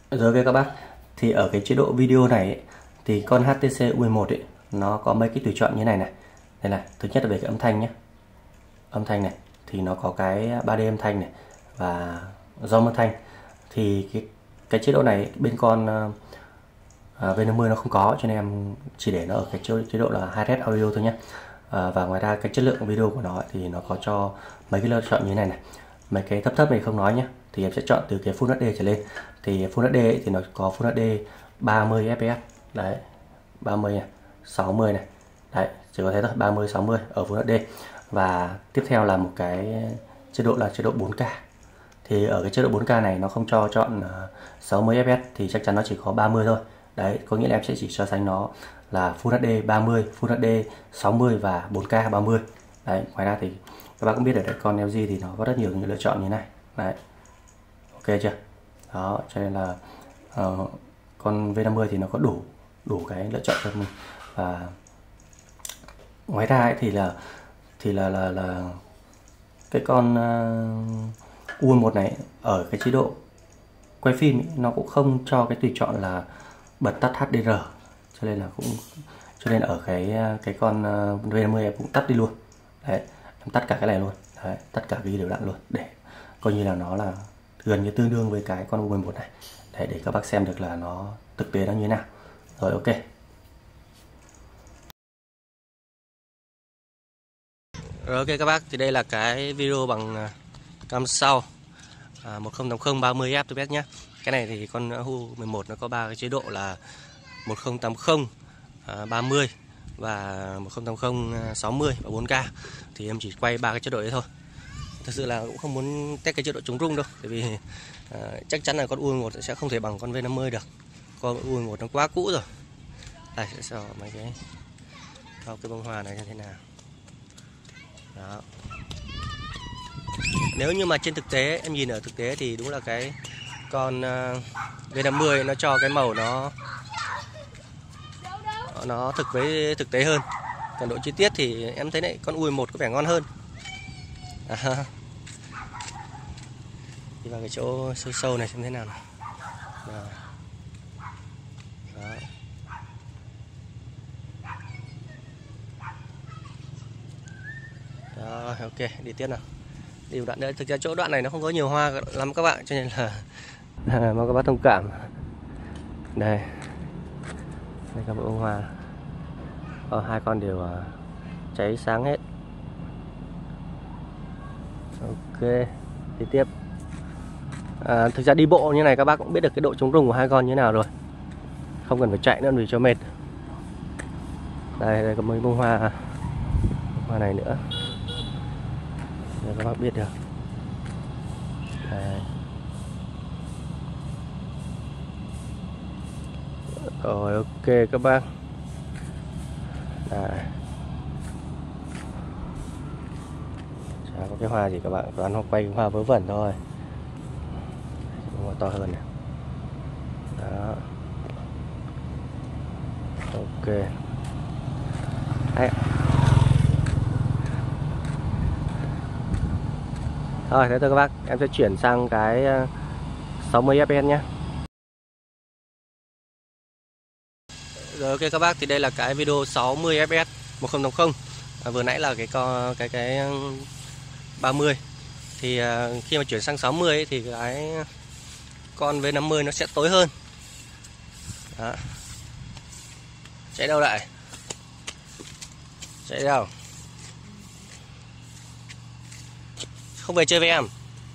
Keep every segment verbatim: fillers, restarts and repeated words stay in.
Rồi với các bác, thì ở cái chế độ video này ấy, thì con hát tê xê U mười một ấy nó có mấy cái tùy chọn như này này. Đây là thứ nhất là về cái âm thanh nhé. Âm thanh này thì nó có cái ba D âm thanh này và dom âm thanh. Thì cái cái chế độ này bên con uh, V năm mươi nó không có, cho nên em chỉ để nó ở cái chế độ là Hi-Res Audio thôi nhé. À, và ngoài ra cái chất lượng video của nó ấy, thì nó có cho mấy cái lựa chọn như thế này này. Mấy cái thấp thấp này không nói nhé, thì em sẽ chọn từ cái Full hát đê trở lên. Thì Full hát đê ấy, thì nó có Full hát đê ba mươi ép pê ét đấy, ba mươi này, sáu mươi này đấy, chỉ có thế thôi, ba mươi sáu mươi ở Full hát đê. Và tiếp theo là một cái chế độ là chế độ bốn K. Thì ở cái chế độ bốn K này nó không cho chọn sáu mươi ép pê ét, thì chắc chắn nó chỉ có ba mươi thôi. Đấy, có nghĩa là em sẽ chỉ so sánh nó là Full hát đê ba mươi, Full hát đê sáu mươi và bốn K ba mươi. Đấy, ngoài ra thì các bác cũng biết ở đây con lờ giê thì nó có rất nhiều những lựa chọn như này. Đấy. Ok chưa? Đó, cho nên là uh, con V năm mươi thì nó có đủ đủ cái lựa chọn cho mình. Và ngoài ra ấy thì là thì là là là cái con uh, U mười một này ở cái chế độ quay phim ấy, nó cũng không cho cái tùy chọn là bật tắt hát đê rờ, cho nên là cũng cho nên ở cái cái con V năm mươi em cũng tắt đi luôn. Đấy, em tắt cả cái này luôn. Đấy, tất cả ghi đều đặn luôn để coi như là nó là gần như tương đương với cái con U mười một này. Đấy, để các bác xem được là nó thực tế nó như thế nào. Rồi, ok. Rồi, ok các bác, thì đây là cái video bằng cam sau à, một không tám không ba mươi ép pê ét nhé. Cái này thì con U mười một nó có ba cái chế độ là một không tám không à, ba mươi và một không tám không sáu mươi và bốn K. Thì em chỉ quay ba cái chế độ đấy thôi. Thực sự là cũng không muốn test cái chế độ chống rung đâu, tại vì à, chắc chắn là con U mười một sẽ không thể bằng con V năm mươi được. Con U mười một nó quá cũ rồi. Đây sẽ so mấy cái thao cái bông hoa này như thế nào. Đó. Nếu như mà trên thực tế em nhìn ở thực tế thì đúng là cái con uh, V năm mươi nó cho cái màu nó nó thực với thực tế hơn. Còn độ chi tiết thì em thấy này, con U mười một có vẻ ngon hơn. À, đi vào cái chỗ sâu sâu này xem thế nào nào. Đó. Đó. Đó, ok, đi tiếp nào. Đi đoạn nữa, thực ra chỗ đoạn này nó không có nhiều hoa lắm các bạn, cho nên là à, mong các bác thông cảm. Đây, đây các bông hoa, ờ, hai con đều uh, cháy sáng hết. Ok, đi tiếp. À, thực ra đi bộ như này các bác cũng biết được cái độ chống rung của hai con như thế nào rồi, không cần phải chạy nữa vì cho mệt. Đây, đây có mấy bông hoa, bông hoa này nữa, để các bác biết được. Đây. Rồi, ok các bác. Đây. Chả có cái hoa gì các bạn, toàn hoa quay hoa vớ vẩn thôi. Hoa to hơn này. Đó. Ok. Đấy. Rồi, thế thôi các bác, em sẽ chuyển sang cái sáu mươi ép pê ét nhé. Rồi, ok các bác, thì đây là cái video sáu mươi ép pê ét một không tám không. À, vừa nãy là cái con cái cái ba mươi. Thì à, khi mà chuyển sang sáu mươi ấy, thì cái con V năm mươi nó sẽ tối hơn. Đó. Chạy đâu lại? Chạy đâu? Không về chơi với em.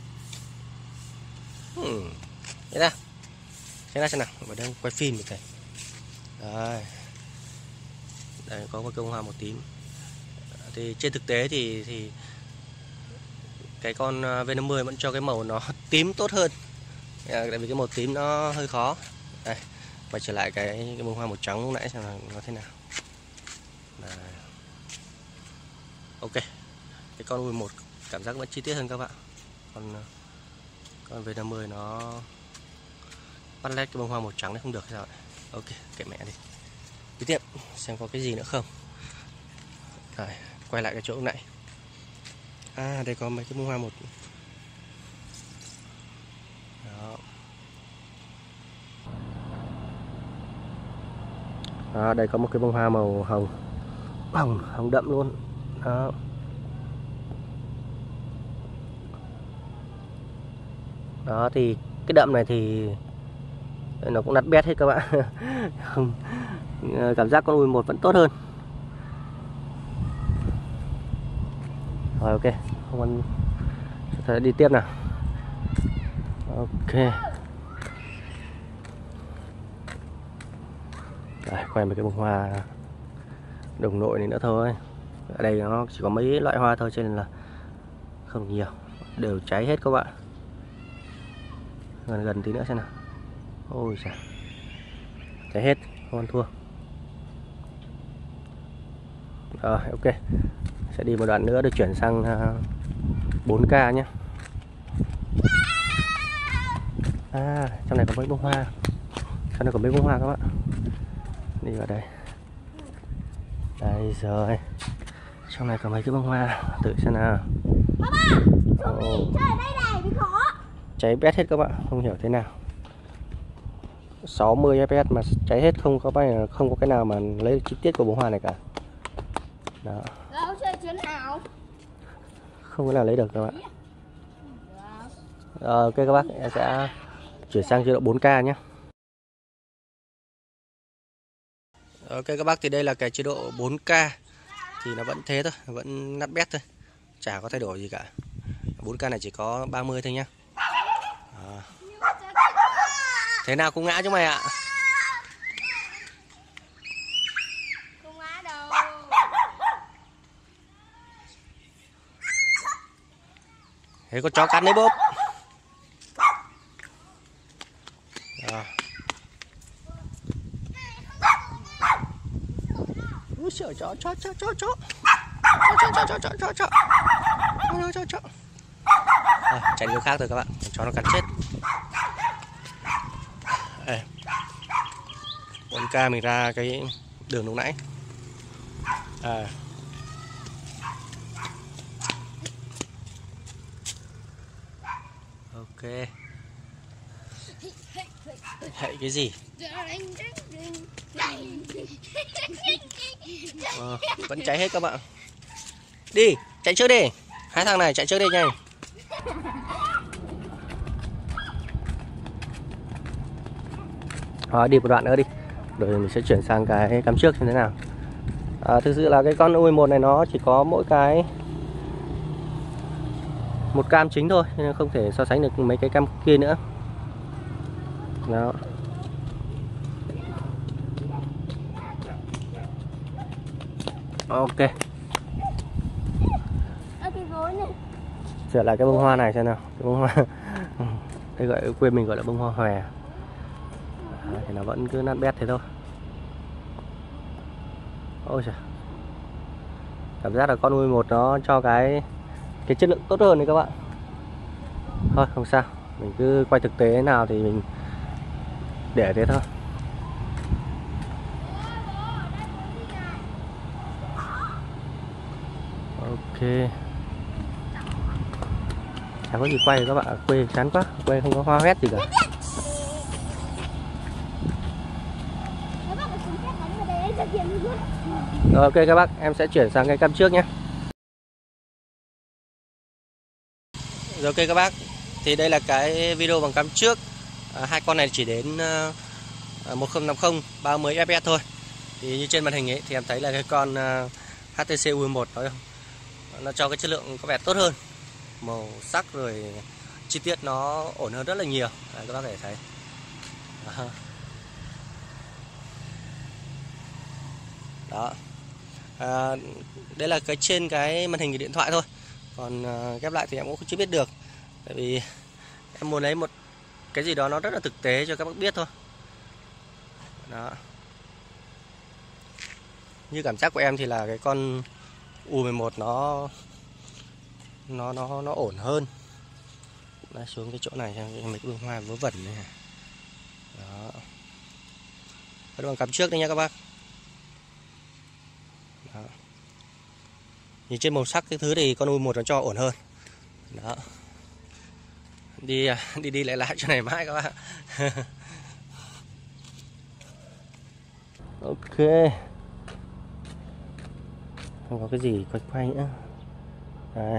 Hmm. Thế ra. Thế ra xem nào, mình đang quay phim được này. Đây. Đây có một bông hoa màu tím. Thì trên thực tế thì thì cái con V năm mươi vẫn cho cái màu nó tím tốt hơn. Tại vì cái màu tím nó hơi khó. Đây, quay trở lại cái, cái bông hoa màu trắng lúc nãy xem là nó thế nào. Đây. Ok. Cái con U mười một cảm giác vẫn chi tiết hơn các bạn. Còn con V năm mươi nó bắt led cái bông hoa màu trắng này không được sao vậy? Ok, kệ mẹ đi. Tiếp tiếp xem có cái gì nữa không. Rồi, quay lại cái chỗ này. À, đây có mấy cái bông hoa một. Đó. Đó, đây có một cái bông hoa màu hồng, hồng, hồng đậm luôn. Đó. Đó thì cái đậm này thì nó cũng nát bét hết các bạn. Không, cảm giác con U mười một vẫn tốt hơn. Rồi ok, không còn sẽ đi tiếp nào. Ok. Rồi, quay một cái bông hoa đồng nội này nữa thôi. Ở đây nó chỉ có mấy loại hoa thôi cho nên là không nhiều, đều cháy hết các bạn. Gần gần tí nữa xem nào. Ôi trời, cháy hết, không ăn thua. Rồi ok, sẽ đi một đoạn nữa để chuyển sang bốn K nhé. À, trong này có mấy bông hoa, trong này có mấy bông hoa các bạn. Đi vào đây. Đây rồi, trong này có mấy cái bông hoa, tự xem nào. Oh. Cháy bét hết các bạn, không hiểu thế nào. sáu mươi F P S mà cháy hết, không có cái không có cái nào mà lấy chi tiết của bông hoa này cả. Đó. Không có nào lấy được các bạn. Rồi, ok các bác, em sẽ chuyển sang chế độ bốn K nhé. Ok các bác, thì đây là cái chế độ bốn K thì nó vẫn thế thôi, vẫn nát bét thôi, chả có thay đổi gì cả. bốn K này chỉ có ba mươi thôi nhá. À. Thế nào cũng ngã chứ mày ạ. Không ngã đâu. Thế con chó cắn đấy bốp. À. Úi giời, chó chó chó chó chó chó chó chó chó chó chó chó chó chó. À, chạy điều khác rồi các bạn, chó nó cắn chết. Ê, bốn K mình ra cái đường lúc nãy. À. Ok. Hãy cái gì? À, vẫn cháy hết các bạn. Đi, chạy trước đi. Hai thằng này chạy trước đi nhanh. Rồi, đi một đoạn nữa đi, rồi mình sẽ chuyển sang cái cắm trước như thế nào. À, thực sự là cái con U mười một này nó chỉ có mỗi cái một cam chính thôi, nên không thể so sánh được mấy cái cam kia nữa. Đó. Ok. Trở lại cái bông hoa này xem nào. Cái bông hoa đây gọi quên mình gọi là bông hoa hòe. À, thì nó vẫn cứ nát bét thế thôi. Ôi trời, cảm giác là con U mười một nó cho cái cái chất lượng tốt hơn đấy các bạn. Thôi không sao, mình cứ quay thực tế nào thì mình để thế thôi. Ok, chẳng có gì quay các bạn, quê chán quá, quê không có hoa hét gì cả. Rồi, ok các bác, em sẽ chuyển sang cái cam trước nhé. Rồi ok các bác, thì đây là cái video bằng cam trước. à, Hai con này chỉ đến uh, một không năm không ba mươi F P S thôi. Thì như trên màn hình ấy thì em thấy là cái con uh, H T C U mười một nó, nó cho cái chất lượng có vẻ tốt hơn, màu sắc rồi chi tiết nó ổn hơn rất là nhiều. Đấy, các bác có thể thấy. Đó. Đó. À, đây là cái trên cái màn hình của điện thoại thôi. Còn uh, ghép lại thì em cũng chưa biết được. Tại vì em muốn lấy một cái gì đó nó rất là thực tế cho các bác biết thôi. Đó. Như cảm giác của em thì là cái con U mười một nó nó nó nó ổn hơn. Đã xuống cái chỗ này xem mấy cái bông hoa vớ vẩn này. Đó. Các bạn cắm trước đây nha các bác. Đó. Nhìn trên màu sắc cái thứ thì con U mười một nó cho ổn hơn. Đó. Đi đi đi lại lại chỗ này mãi các bạn. Ok, không có cái gì quay quay nữa. Đây.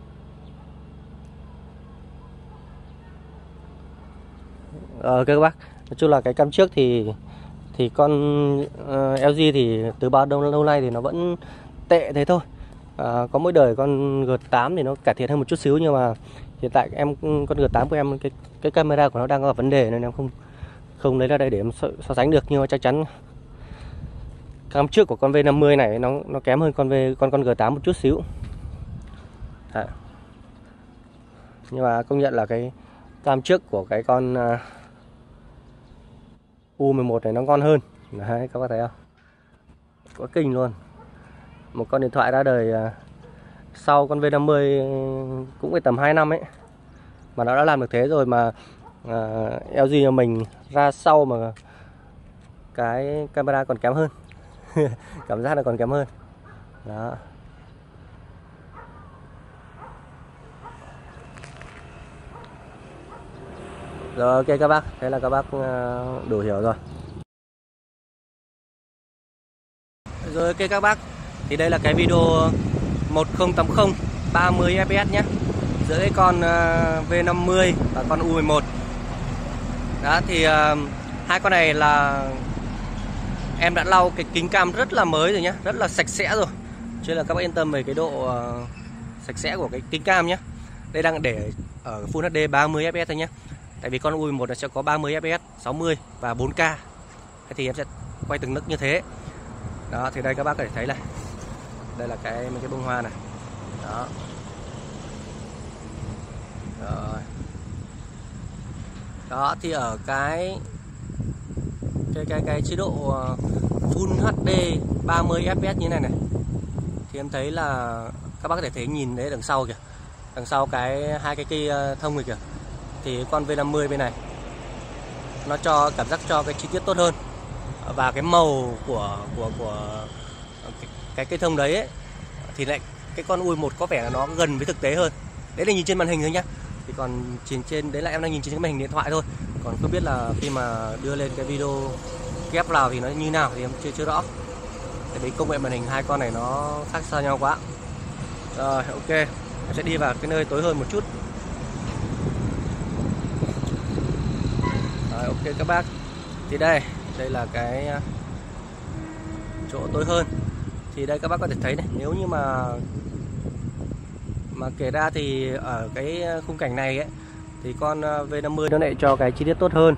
Ờ, ok các bác, nói chung là cái cam trước thì thì con uh, lờ giê thì từ bao lâu lâu nay thì nó vẫn tệ thế thôi. À, có mỗi đời con G tám thì nó cải thiện hơn một chút xíu, nhưng mà hiện tại em con G tám của em cái cái camera của nó đang có vấn đề nên em không không lấy ra đây để em so, so sánh được, nhưng mà chắc chắn cam trước của con V năm mươi này nó nó kém hơn con V con con G tám một chút xíu. Đấy. Nhưng mà công nhận là cái cam trước của cái con uh, U mười một này nó ngon hơn. Đấy, các bác thấy không? Quá kinh luôn. Một con điện thoại ra đời uh, sau con V năm mươi cũng phải tầm hai năm ấy mà nó đã làm được thế rồi, mà uh, lờ giê nhà mình ra sau mà cái camera còn kém hơn. Cảm giác là còn kém hơn. Đó. Rồi ok các bác, thế là các bác đủ hiểu rồi. Rồi ok các bác, thì đây là cái video một không tám không ba mươi ép pê ét nhé, giữa cái con V năm mươi và con U mười một. Đó thì uh, hai con này là em đã lau cái kính cam rất là mới rồi nhé, rất là sạch sẽ rồi, cho nên là các bác yên tâm về cái độ uh, sạch sẽ của cái kính cam nhé. Đây đang để ở Full hát đê ba mươi ép pê ét thôi nhé. Tại vì con U mười một nó sẽ có ba mươi ép pê ét, sáu mươi và bốn K. Thế thì em sẽ quay từng nấc như thế. Đó thì đây các bác có thể thấy này. Đây là cái mấy cái bông hoa này. Đó. Rồi. Đó thì ở cái cái cái cái chế độ Full hát đê ba mươi ép pê ét như này này thì em thấy là các bác có thể thấy nhìn đấy đằng sau kìa. Đằng sau cái hai cái cây thông này kìa. Thì con V năm mươi bên này nó cho cảm giác cho cái chi tiết tốt hơn, và cái màu của của của cái, cái cây thông đấy ấy, thì lại cái con U mười một có vẻ là nó gần với thực tế hơn. Đấy là nhìn trên màn hình thôi nhá. Thì còn trên trên đấy là em đang nhìn trên cái màn hình điện thoại thôi. Còn không biết là khi mà đưa lên cái video ghép vào thì nó như nào thì em chưa chưa rõ. Tại vì công nghệ màn hình hai con này nó khác xa nhau quá. Rồi ok, em sẽ đi vào cái nơi tối hơn một chút. Rồi, ok các bác, thì đây đây là cái chỗ tối hơn. Thì đây các bác có thể thấy này, nếu như mà mà kể ra thì ở cái khung cảnh này ấy, thì con V năm mươi nó lại cho cái chi tiết tốt hơn.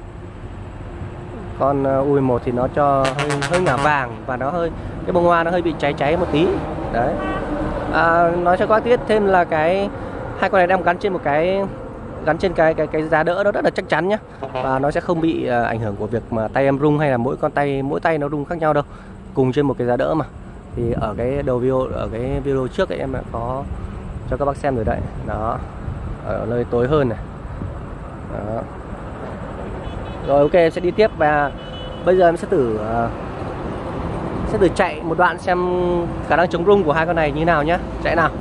Con U mười một thì nó cho hơi, hơi ngả vàng và nó hơi cái bông hoa nó hơi bị cháy cháy một tí. Đấy. À, nói cho các bác biết thêm là cái hai con này đang gắn trên một cái gắn trên cái cái cái giá đỡ nó rất là chắc chắn nhá, và nó sẽ không bị uh, ảnh hưởng của việc mà tay em rung hay là mỗi con tay mỗi tay nó rung khác nhau đâu, cùng trên một cái giá đỡ mà. Thì ở cái đầu video ở cái video trước ấy, em đã có cho các bác xem rồi đấy. Đó, ở nơi tối hơn này. Đó. Rồi ok, em sẽ đi tiếp và bây giờ em sẽ thử uh, sẽ thử chạy một đoạn xem khả năng chống rung của hai con này như nào nhá. Chạy nào.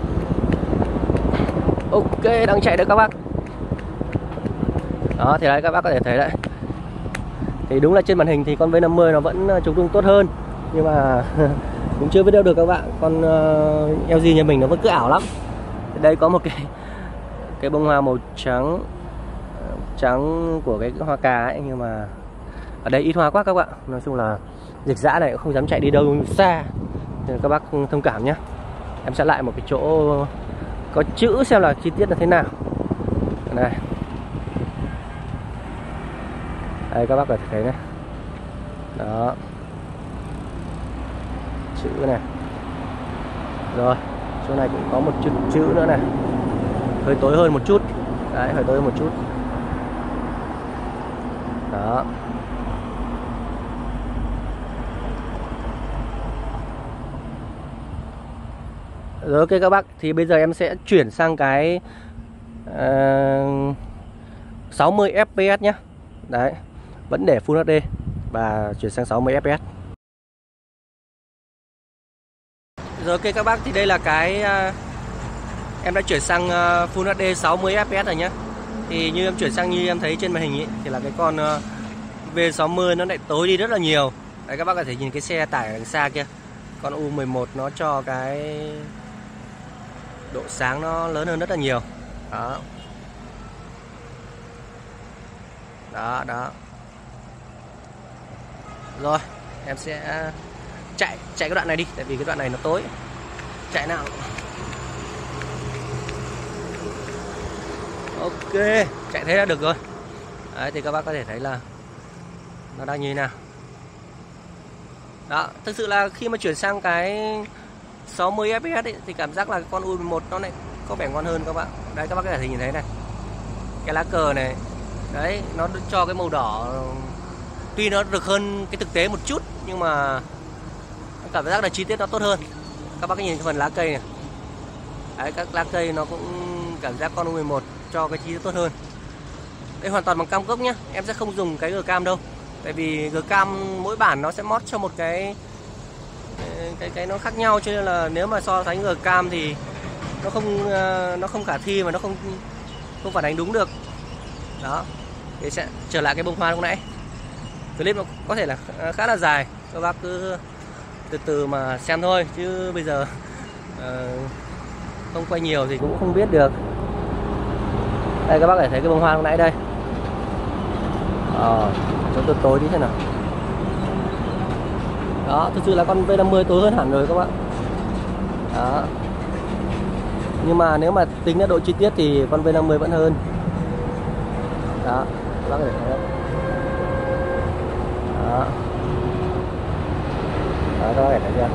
Ok, đang chạy đấy các bác. Đó thì đấy các bác có thể thấy đấy. Thì đúng là trên màn hình thì con V năm mươi nó vẫn chống rung tốt hơn, nhưng mà cũng chưa video được các bạn. Con uh, lờ giê nhà mình nó vẫn cứ ảo lắm. Thì đây có một cái cái bông hoa màu trắng trắng của cái hoa cà ấy, nhưng mà ở đây ít hoa quá các bạn. Nói chung là dịch dã này cũng không dám chạy đi đâu xa, nên các bác thông cảm nhé. Em sẽ lại một cái chỗ có chữ xem là chi tiết là thế nào. Đây. Đây các bác có thể thấy này. Đó. Chữ này. Rồi, chỗ này cũng có một chữ chữ nữa này. Hơi tối hơn một chút. Đấy, hơi tối hơn một chút. Đó. Rồi ok các bác, thì bây giờ em sẽ chuyển sang cái uh, sáu mươi ép pê ét nhé. Đấy, vẫn để Full hát đê và chuyển sang sáu mươi ép pê ét. Rồi ok các bác, thì đây là cái uh, em đã chuyển sang uh, Full hát đê sáu mươi ép pê ét rồi nhé. Thì như em chuyển sang như em thấy trên màn hình ấy, thì là cái con uh, V sáu mươi nó lại tối đi rất là nhiều. Đấy, các bác có thể nhìn cái xe tải ở đằng xa kia. Con U mười một nó cho cái độ sáng nó lớn hơn rất là nhiều. Đó. Đó, đó. Rồi, em sẽ chạy chạy cái đoạn này đi, tại vì cái đoạn này nó tối. Chạy nào. Ok, chạy thế là được rồi. Đấy, thì các bác có thể thấy là nó đang như thế nào. Đó, thực sự là khi mà chuyển sang cái sáu mươi ép pê ét ấy, thì cảm giác là con U mười một nó lại có vẻ ngon hơn các bạn. Đấy, các bác có thể nhìn thấy này. Cái lá cờ này, đấy, nó cho cái màu đỏ. Tuy nó được hơn cái thực tế một chút, nhưng mà cảm giác là chi tiết nó tốt hơn. Các bác nhìn cái phần lá cây này. Đấy, các lá cây nó cũng cảm giác con U mười một cho cái chi tiết tốt hơn. Đây hoàn toàn bằng cam gốc nhá. Em sẽ không dùng cái Gcam đâu. Tại vì Gcam mỗi bản nó sẽ mod cho một cái cái cái nó khác nhau, cho nên là nếu mà so sánh Gcam thì nó không nó không khả thi và nó không không phản ánh đúng được. Đó. Thì sẽ trở lại cái bông hoa lúc nãy. Clip nó có thể là khá là dài, các bác cứ từ từ mà xem thôi, chứ bây giờ uh, không quay nhiều thì cũng không biết được. Đây các bác có thể thấy cái bông hoa lúc nãy đây. Ờ, cho tôi tối đi thế nào. Đó, thực sự là con V năm mươi tối hơn hẳn rồi các bạn. Đó. Nhưng mà nếu mà tính ra độ chi tiết thì con V năm mươi vẫn hơn. Đó, các bác có thể thấy đấy. Đó. Đó, các bác có thể thấy chưa?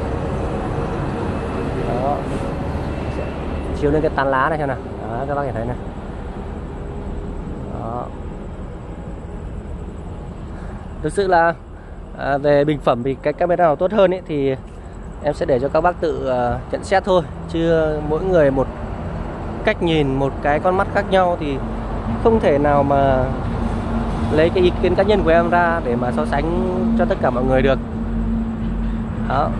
Đó. Chiếu lên cái tán lá này xem nào. Đó, các bác có thể thấy này. Đó. Thực sự là à, về bình phẩm thì cái camera nào tốt hơn ấy thì em sẽ để cho các bác tự uh, nhận xét thôi, chứ mỗi người một cách nhìn, một cái con mắt khác nhau thì không thể nào mà lấy cái ý kiến cá nhân của em ra để mà so sánh cho tất cả mọi người được. Đó.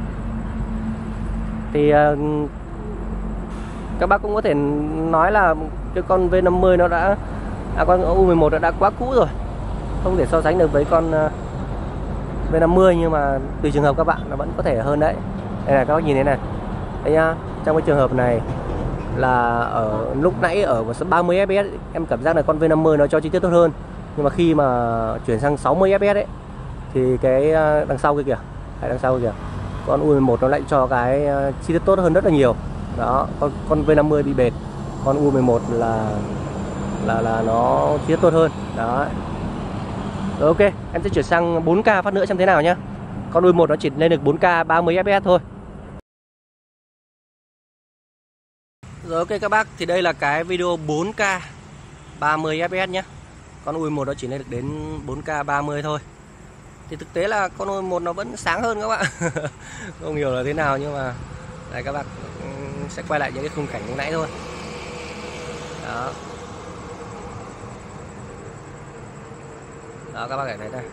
Thì uh, các bác cũng có thể nói là cái con V năm mươi nó đã à, con U mười một nó đã quá cũ rồi, không thể so sánh được với con uh, V năm mươi, nhưng mà tùy trường hợp các bạn nó vẫn có thể hơn đấy. Đây là các bác nhìn thế này. Đây nhá, trong cái trường hợp này là ở lúc nãy ở ba mươi ép pê ét em cảm giác là con V năm mươi nó cho chi tiết tốt hơn, nhưng mà khi mà chuyển sang sáu mươi ép pê ét ấy thì cái đằng sau kia kìa, hay đằng sau kìa, con U mười một nó lại cho cái chi tiết tốt hơn rất là nhiều. Đó, con con V năm mươi bị bệt, con U mười một là là là nó chi tiết tốt hơn. Đó. Rồi, ok, em sẽ chuyển sang bốn K phát nữa xem thế nào nhá. Con U mười một nó chỉ lên được bốn K ba mươi ép pê ét thôi. Rồi, ok các bác, thì đây là cái video bốn K ba mươi ép pê ét nhé. Con U mười một nó chỉ lên được đến bốn K ba mươi thôi. Thì thực tế là con U mười một nó vẫn sáng hơn các bạn. Không hiểu là thế nào, nhưng mà đây các bác sẽ quay lại những cái khung cảnh lúc nãy thôi. Đó. Đó, các bác có thể thấy đây,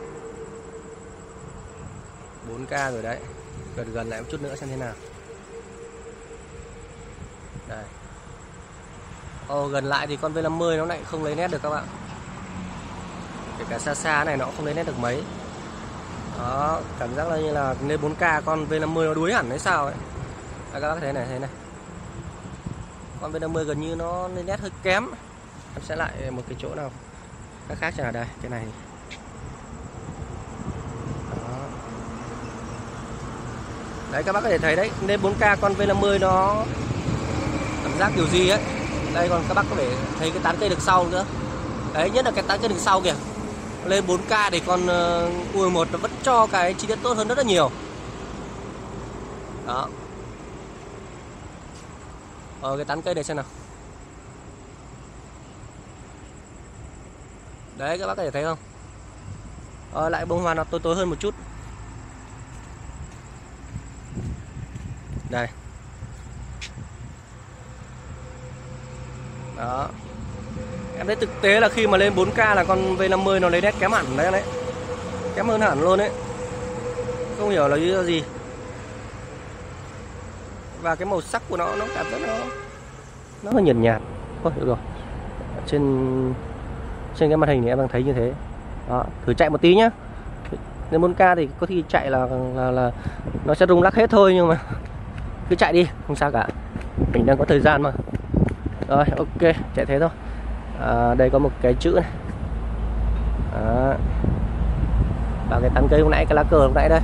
bốn K rồi đấy. Gần gần lại một chút nữa xem thế nào. Đây. Ồ, gần lại thì con V năm mươi nó lại không lấy nét được các bạn. Kể cả xa xa này nó cũng không lấy nét được mấy. Đó, cảm giác là như là lên bốn K con V năm mươi nó đuối hẳn hay sao ấy. Đây, các bác thấy này, thấy này. Con V năm mươi gần như nó lên nét hơi kém. Em sẽ lại một cái chỗ nào khác khác cho là đây, cái này. Đó. Đấy, các bác có thể thấy đấy, lên bốn K con V năm mươi nó cảm giác kiểu gì ấy. Đây, còn các bác có thể thấy cái tán cây đằng sau nữa. Đấy, nhất là cái tán cây đằng sau kìa. Lên bốn K thì con uh, U mười một nó vẫn cho cái chi tiết tốt hơn rất là nhiều. Đó. Ờ, cái tán cây này xem nào. Đấy, các bác có thể thấy không? Ờ, lại bông hoa nó tối tối hơn một chút. Đây. Đó. Em thấy thực tế là khi mà lên bốn K là con V năm mươi nó lấy nét kém hẳn đấy đấy. Kém hơn hẳn luôn đấy. Không hiểu là lý do gì. Và cái màu sắc của nó nó cảm giác nó nó hơi nhợt nhạt. Thôi được rồi. Trên trên cái màn hình thì em đang thấy như thế. Đó, thử chạy một tí nhá. Nếu bốn K thì có khi chạy là, là là nó sẽ rung lắc hết thôi, nhưng mà cứ chạy đi không sao cả, mình đang có thời gian mà. Rồi ok, chạy thế thôi. À, đây có một cái chữ này. Đó. Và cái tán cây lúc nãy, cái lá cờ lúc nãy đây.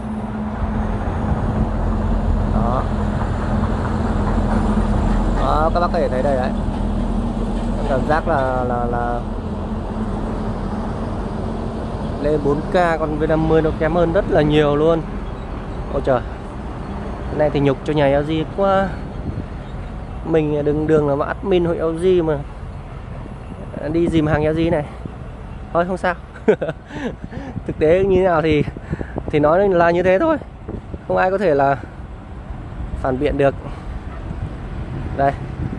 Đó. Đó, các bác có thể thấy đây đấy. Cảm giác là là là lên bốn K con V năm mươi nó kém hơn rất là nhiều luôn. Ôi trời, cái này thì nhục cho nhà lờ giê quá. Mình đừng đường là admin hội lờ giê mà đi dìm hàng lờ giê này. Thôi không sao. Thực tế như thế nào thì thì nói là như thế thôi, không ai có thể là phản biện được. Đây.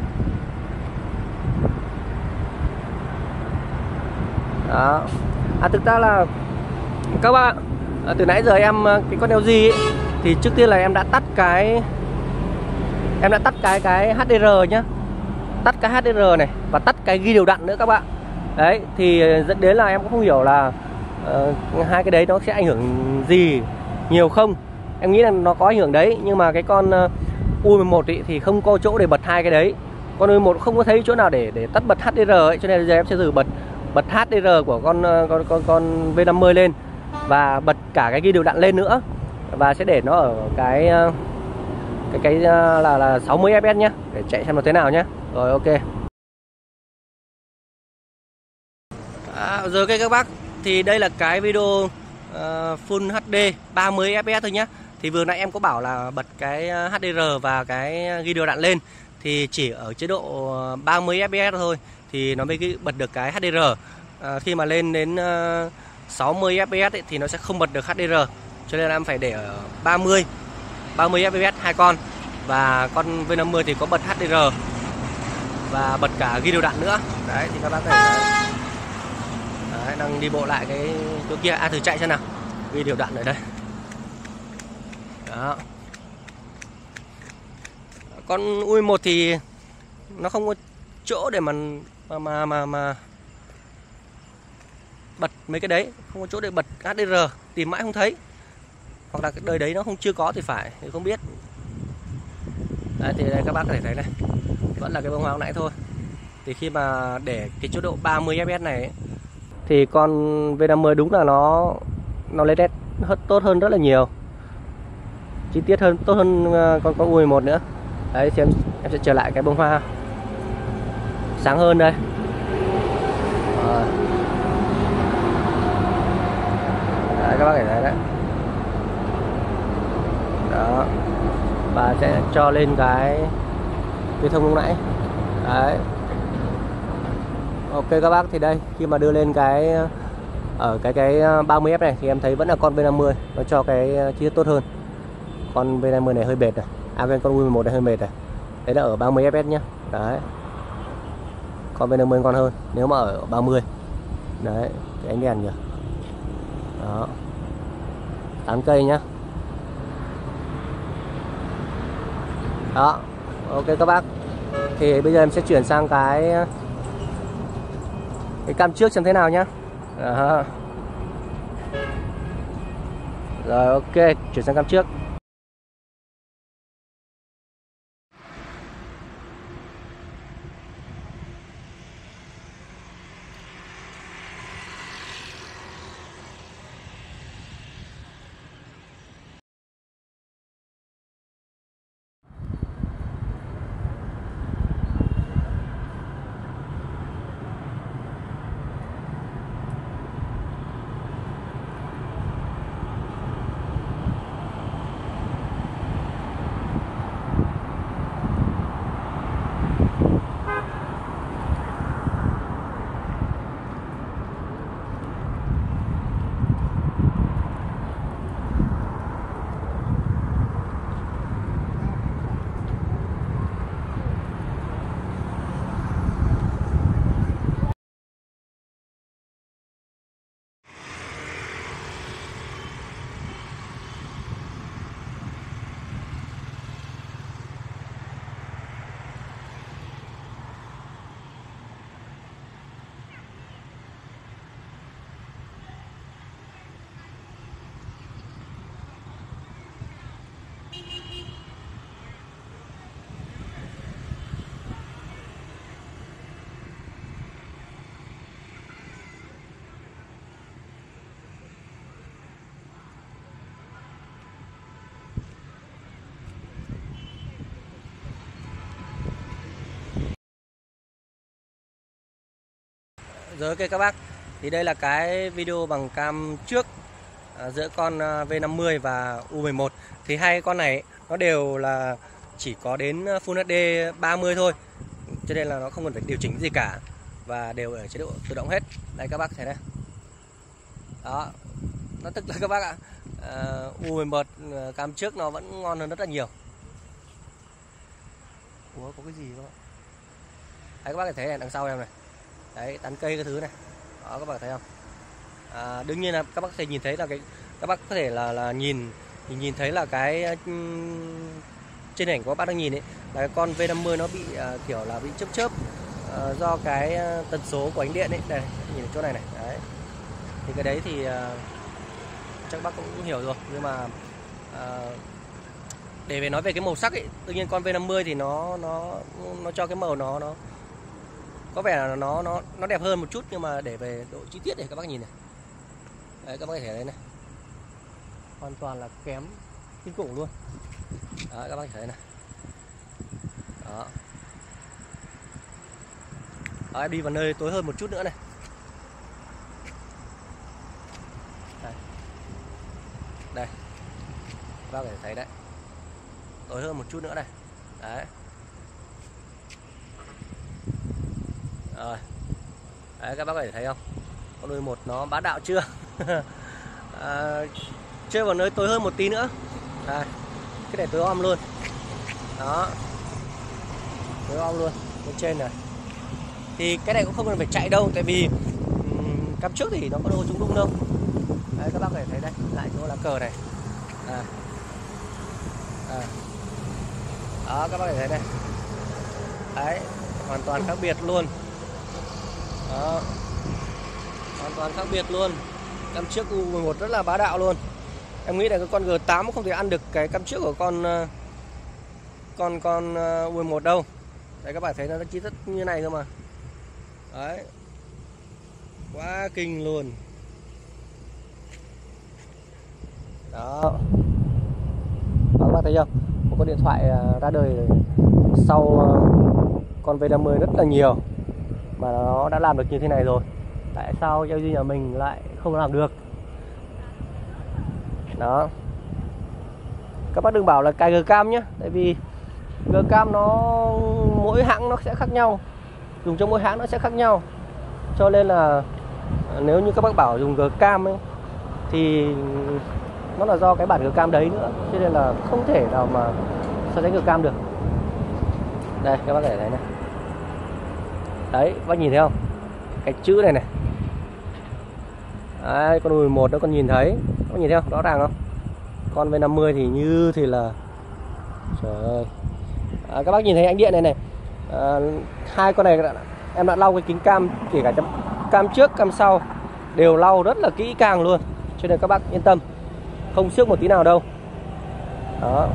Đó. À thực ra là các bạn, từ nãy giờ em cái con lờ giê ấy, thì trước tiên là em đã tắt cái em đã tắt cái cái hát đê rờ nhá, tắt cái hát đê rờ này và tắt cái ghi đều đặn nữa các bạn. Đấy thì dẫn đến là em cũng không hiểu là uh, hai cái đấy nó sẽ ảnh hưởng gì nhiều không. Em nghĩ là nó có ảnh hưởng đấy, nhưng mà cái con uh, U mười một ý, thì không có chỗ để bật hai cái đấy. Con U mười một không có thấy chỗ nào để để tắt bật hát đê rờ ấy, cho nên giờ em sẽ thử bật bật hát đê rờ của con con con con V năm mươi lên và bật cả cái ghi đều đặn lên nữa, và sẽ để nó ở cái cái cái là là sáu mươi ép pê ét nhá, để chạy xem nó thế nào nhá. Rồi ok. À, rồi ok các bác, thì đây là cái video uh, Full hát đê ba mươi ép pê ét thôi nhá. Thì vừa nãy em có bảo là bật cái hát đê rờ và cái ghi đều đặn lên, thì chỉ ở chế độ ba mươi ép pê ét thôi thì nó mới bật được cái hát đê rờ. À, khi mà lên đến uh, sáu mươi ép pê ét ấy, thì nó sẽ không bật được hát đê rờ, cho nên là em phải để ở ba mươi ép pê ét hai con, và con V năm mươi thì có bật hát đê rờ và bật cả ghi đều đặn nữa. Đấy thì các bác có thể đấy, đang đi bộ lại cái chỗ kia. À thử chạy xem nào, ghi đều đặn ở đây. Đó. Con U mười một thì nó không có chỗ để mà mà mà mà, mà bật mấy cái đấy, không có chỗ để bật hát đê rờ, tìm mãi không thấy, hoặc là cái đời đấy nó không chưa có thì phải, thì không biết. Đấy thì đây các bác có thể thấy này, vẫn là cái bông hoa lúc nãy thôi. Thì khi mà để cái chế độ ba mươi ép pê ét này ấy, thì con V năm mươi đúng là nó nó lấy nét tốt hơn rất là nhiều, chi tiết hơn, tốt hơn con con U mười một nữa. Đấy thì em em sẽ trở lại cái bông hoa sáng hơn đây. À. Đấy, các bác có thể thấy đấy. Đó. Và sẽ cho lên cái cây thông lúc nãy. Đấy. Ok các bác, thì đây khi mà đưa lên cái ở cái cái ba mươi ép này thì em thấy vẫn là con V năm mươi nó cho cái chi tiết tốt hơn. Con V năm mươi này hơi bệt này, à con U mười một này hơi mệt này. Đấy là ở ba mươi ép ét nhá. Đấy. Con V năm mươi ngon hơn nếu mà ở ba mươi. Đấy, cái ánh đèn kìa. Đó. Tán cây nhá. Đó. Ok các bác. Thì bây giờ em sẽ chuyển sang cái cái cam trước xem thế nào nhá. Đó. Rồi ok, chuyển sang cam trước. Rồi ok các bác, thì đây là cái video bằng cam trước à, giữa con V năm mươi và U mười một. Thì hai con này nó đều là chỉ có đến Full hát đê ba mươi thôi, cho nên là nó không cần phải điều chỉnh gì cả, và đều ở chế độ tự động hết. Đây các bác thấy đây. Đó, nó tức là các bác ạ, à, U mười một cam trước nó vẫn ngon hơn rất là nhiều. Ủa có cái gì không? Đấy các bác thấy này, đằng sau em này. Đấy, tán cây cái thứ này. Đó các bác thấy không? À, đương nhiên là các bác có thể nhìn thấy là cái các bác có thể là là nhìn nhìn nhìn thấy là cái trên ảnh của các bác đang nhìn ấy là cái con V năm mươi nó bị uh, kiểu là bị chớp chớp uh, do cái tần số của ánh điện ấy. Đây, nhìn ở chỗ này này. Đấy. Thì cái đấy thì uh, chắc bác cũng hiểu rồi, nhưng mà uh, để về nói về cái màu sắc ấy, tự nhiên con V năm mươi thì nó nó nó cho cái màu nó nó có vẻ là nó nó nó đẹp hơn một chút, nhưng mà để về độ chi tiết này các bác nhìn này. Đấy, các bác có thể thấy này, hoàn toàn là kém kinh khủng luôn. Đó, các bác thấy này. Đó. Đó, em đi vào nơi tối hơn một chút nữa này. Đây. Đây. Các bác có thể thấy đấy. Tối hơn một chút nữa này. Đấy. Rồi. Đấy, các bác có thể thấy không? Con đuôi một nó bá đạo chưa? à, chơi vào nơi tối hơn một tí nữa. Đây. Cái này tối om luôn. Đó. Tối om luôn. Bên trên này. Thì cái này cũng không cần phải chạy đâu, tại vì um, cam trước thì nó có đồ trung đung đâu. Đấy, các bác có thể thấy đây, lại chỗ lá cờ này. À. À. Đó, các bác có thể thấy đây. Đấy, hoàn toàn khác biệt luôn. Đó. Hoàn toàn khác biệt luôn. Cam trước U mười một rất là bá đạo luôn. Em nghĩ là cái con G tám không thể ăn được cái cam trước của con con con U mười một đâu. Đấy, các bạn thấy nó chi tiết như này cơ mà. Đấy. Quá kinh luôn. Đó. Đó, các bạn thấy không? Một con điện thoại ra đời sau con V năm mươi rất là nhiều, mà nó đã làm được như thế này rồi. Tại sao lờ giê nhà mình lại không làm được? Đó. Các bác đừng bảo là cài Gcam nhé, tại vì Gcam nó mỗi hãng nó sẽ khác nhau, dùng trong mỗi hãng nó sẽ khác nhau, cho nên là nếu như các bác bảo dùng Gcam ấy thì nó là do cái bản Gcam đấy nữa, cho nên là không thể nào mà so sánh Gcam được. Đây các bác có thể thấy này. Đấy, các bác nhìn thấy không? Cái chữ này này. Đấy, con U mười một nó còn nhìn thấy, có nhìn thấy không? Rõ ràng không? Con V năm mươi thì như thì là trời ơi. À, các bác nhìn thấy ánh điện này này. À, hai con này em đã lau cái kính cam, kể cả cam trước cam sau đều lau rất là kỹ càng luôn, cho nên các bác yên tâm, không xước một tí nào đâu. Đó.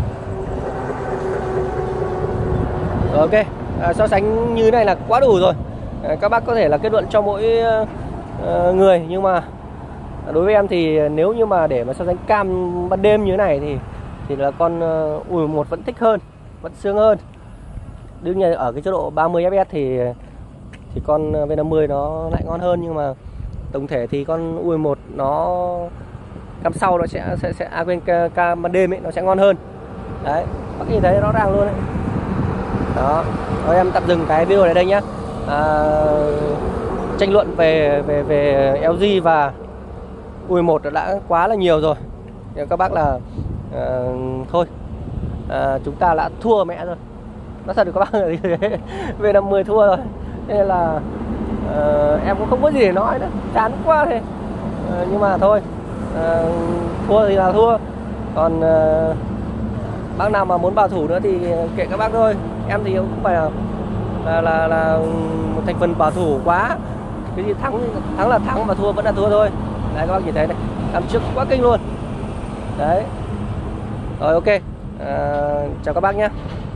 Rồi, ok. À, so sánh như thế này là quá đủ rồi. À, các bác có thể là kết luận cho mỗi uh, người, nhưng mà đối với em thì nếu như mà để mà so sánh cam ban đêm như thế này thì thì là con uh, U mười một vẫn thích hơn, vẫn sướng hơn. Đương nhiên ở cái chế độ ba mươi ép pê ét thì thì con V năm mươi nó lại ngon hơn, nhưng mà tổng thể thì con U mười một nó cam sau nó sẽ sẽ sẽ à, quên cam ban đêm ấy nó sẽ ngon hơn. Đấy, bác nhìn thấy rõ ràng luôn đấy. Đó, rồi em tạm dừng cái video này đây nhá. À, tranh luận về về về lờ giê và U mười một đã quá là nhiều rồi. Nhưng các bác là à, thôi, à, chúng ta đã thua mẹ rồi. Nói thật được các bác là V năm mươi thua rồi. Nên là à, em cũng không có gì để nói nữa, chán quá thế. À, nhưng mà thôi, à, thua thì là thua. Còn à, bác nào mà muốn bảo thủ nữa thì kệ các bác thôi. Em thì cũng không phải là là, là, là một thành phần bảo thủ quá. Cái gì thắng thắng là thắng, mà thua vẫn là thua thôi. Đấy, các bác nhìn thấy này, làm trước quá kinh luôn. Đấy. Rồi ok. À, chào các bác nhé.